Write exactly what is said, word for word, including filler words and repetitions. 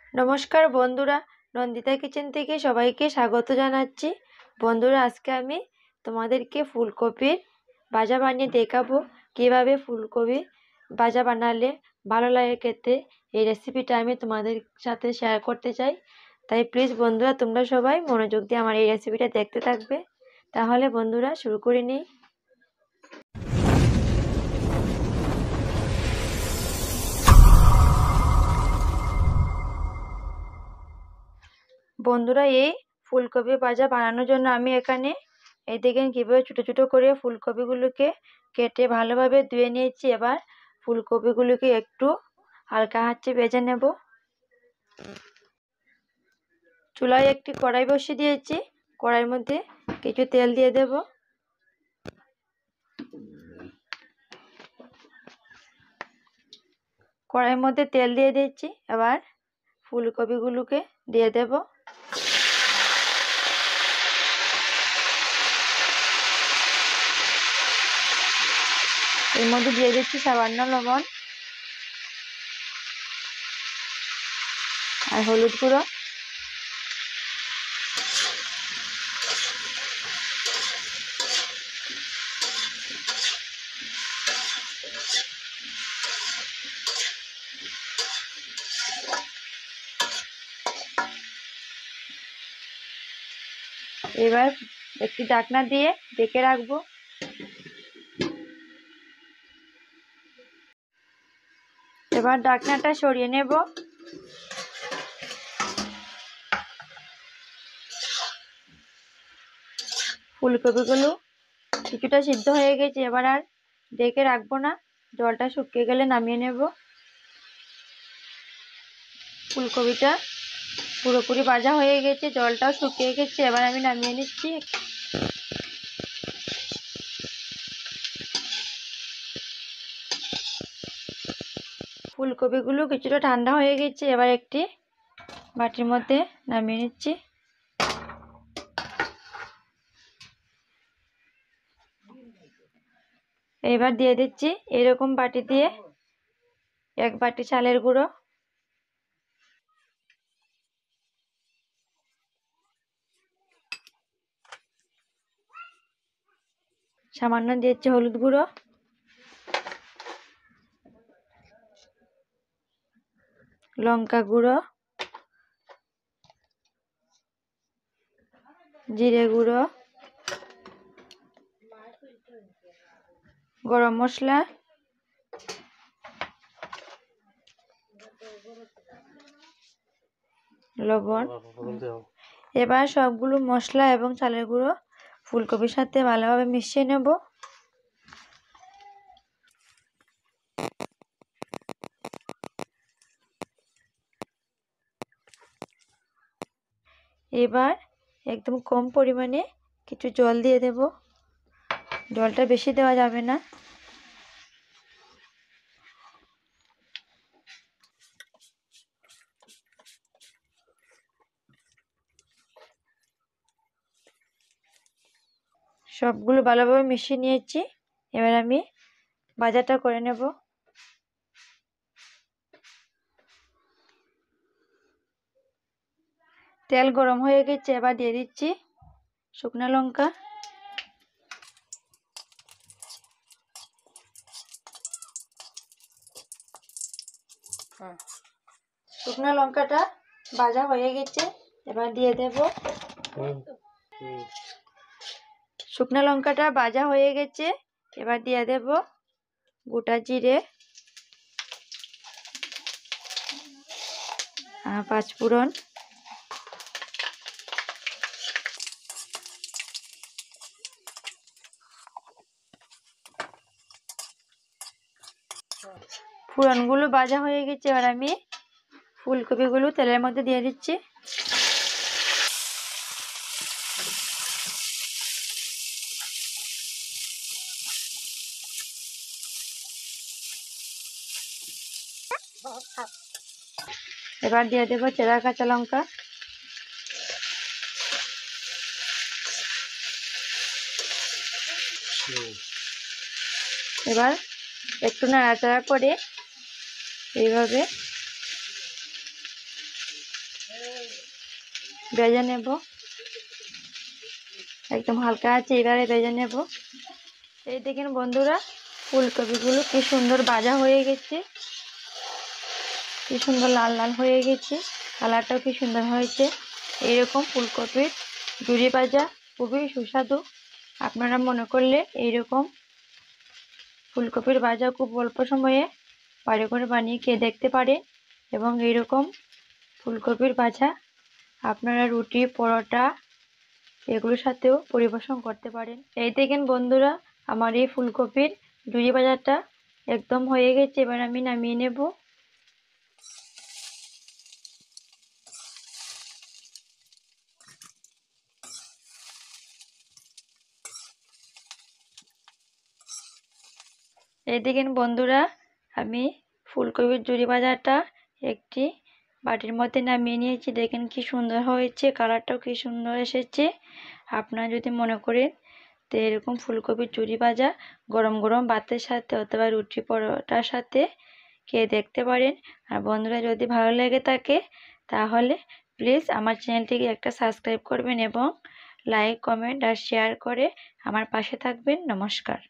নমস্কার বন্ধুরা, নন্দিতা কিচেন থেকে সবাইকে স্বাগত জানাচ্ছি। বন্ধুরা, আজকে আমি তোমাদেরকে ফুলকপির ভাজা বানিয়ে দেখাবো কিভাবে ফুলকপি ভাজা বানালে ভালো লাগে খেতে। এই রেসিপিটা আমি তোমাদের সাথে শেয়ার করতে চাই, তাই প্লিজ বন্ধুরা তোমরা সবাই মনোযোগ দিয়ে আমার এই রেসিপিটা দেখতে থাকবে। তাহলে বন্ধুরা শুরু করে নিই। বন্ধুরা, এই ফুলকপি ভাজা বানানোর জন্য আমি এখানে এই দেখেন কীভাবে ছোটো ছোটো করে ফুলকপিগুলোকে কেটে ভালোভাবে ধুয়ে নিয়েছি। এবার ফুলকপিগুলোকে একটু হালকা হাঁচে ভেজে নেব। চুলায় একটি কড়াই বসিয়ে দিয়েছি, কড়াইয়ের মধ্যে কিছু তেল দিয়ে দেব। কড়াইয়ের মধ্যে তেল দিয়ে দিচ্ছি, এবার ফুলকপিগুলোকে দিয়ে দেব। এর মধ্যে দিয়ে দিচ্ছি সামান্য লবণ আর হলুদ গুঁড়ো। এবার একটি ঢাকনা দিয়ে ঢেকে রাখবো। এবার ঢাকনাটা সরিয়ে নেব। ফুলকপিগুলো কিছুটা সিদ্ধ হয়ে গেছে, এবার আর ঢেকে রাখবো না, জলটা শুকিয়ে গেলে নামিয়ে নেব। ফুলকপিটা পুরোপুরি ভাজা হয়ে গেছে, জলটাও শুকিয়ে গেছে, এবার আমি নামিয়ে নিচ্ছি। ফুলকপিগুলো কিছুটা ঠান্ডা হয়ে গেছে, এবার একটি বাটির মধ্যে নামিয়ে নিচ্ছি। এবার দিয়ে দিচ্ছি এরকম বাটি দিয়ে এক বাটি চালের গুঁড়ো, সামান্য দিয়েছি হলুদ গুঁড়ো, লঙ্কা গুঁড়ো, জিরে গুঁড়ো, গরম মশলা, লবণ। এবার সবগুলো মশলা এবং চালের গুঁড়ো ফুলকপির সাথে ভালোভাবে মিশিয়ে নেব। এবার একদম কম পরিমাণে কিছু জল দিয়ে দেব, জলটা বেশি দেওয়া যাবে না। সবগুলো ভালোভাবে মিশিয়ে নিয়েছি, এবার আমি ভাজাটা করে নেব। তেল গরম হয়ে গেছে, এবার দিয়ে দিচ্ছি শুকনো লঙ্কা, শুকনো লঙ্কাটা ভাজা হয়ে গেছে, এবার দিয়ে দেব। শুকনো লঙ্কাটা ভাজা হয়ে গেছে, এবার দিয়ে দেব গোটা জিরে, পাঁচফোড়ন, ফোড়নগুলো ভাজা হয়ে গেছে, এবার আমি ফুলকপিগুলো তেলের মধ্যে দিয়ে দিচ্ছি। এবার দিয়ে দেবো চেরা কাঁচা লঙ্কা, এবার একটু নাড়াচাড়া করে এইভাবে ভেজে নেব, একদম হালকা আছে এবারে ভেজে নেব। এই দেখেন বন্ধুরা ফুলকপিগুলো কি সুন্দর ভাজা হয়ে গেছে, কি সুন্দর লাল লাল হয়ে গেছে, কালারটাও কি সুন্দর হয়েছে। এইরকম ফুলকপির ঝুরি ভাজা খুবই সুস্বাদু। আপনারা মনে করলে এইরকম ফুলকপির ভাজা খুব অল্প সময়ে বাড়ি করে বানিয়ে খেয়ে দেখতে পারেন এবং এইরকম ফুলকপির ভাজা আপনারা রুটি পরোটা এগুলোর সাথেও পরিবেশন করতে পারেন। এই দেখেন বন্ধুরা আমার এই ফুলকপির ঝুরি ভাজাটা একদম হয়ে গেছে, এবার আমি নামিয়ে নেব। এই দেখেন বন্ধুরা আমি ফুলকপির ঝুরি ভাজাটা একটি বাটির মধ্যে নামিয়ে নিয়েছি। দেখেন কি সুন্দর হয়েছে, কালারটাও কি সুন্দর এসেছে। আপনারা যদি মনে করেন তো এরকম ফুলকপির ঝুরি ভাজা গরম গরম ভাতের সাথে অথবা রুটি পরোটার সাথে খেয়ে দেখতে পারেন। আর বন্ধুরা যদি ভালো লেগে থাকে তাহলে প্লিজ আমার চ্যানেলটিকে একটা সাবস্ক্রাইব করবেন এবং লাইক কমেন্ট আর শেয়ার করে আমার পাশে থাকবেন। নমস্কার।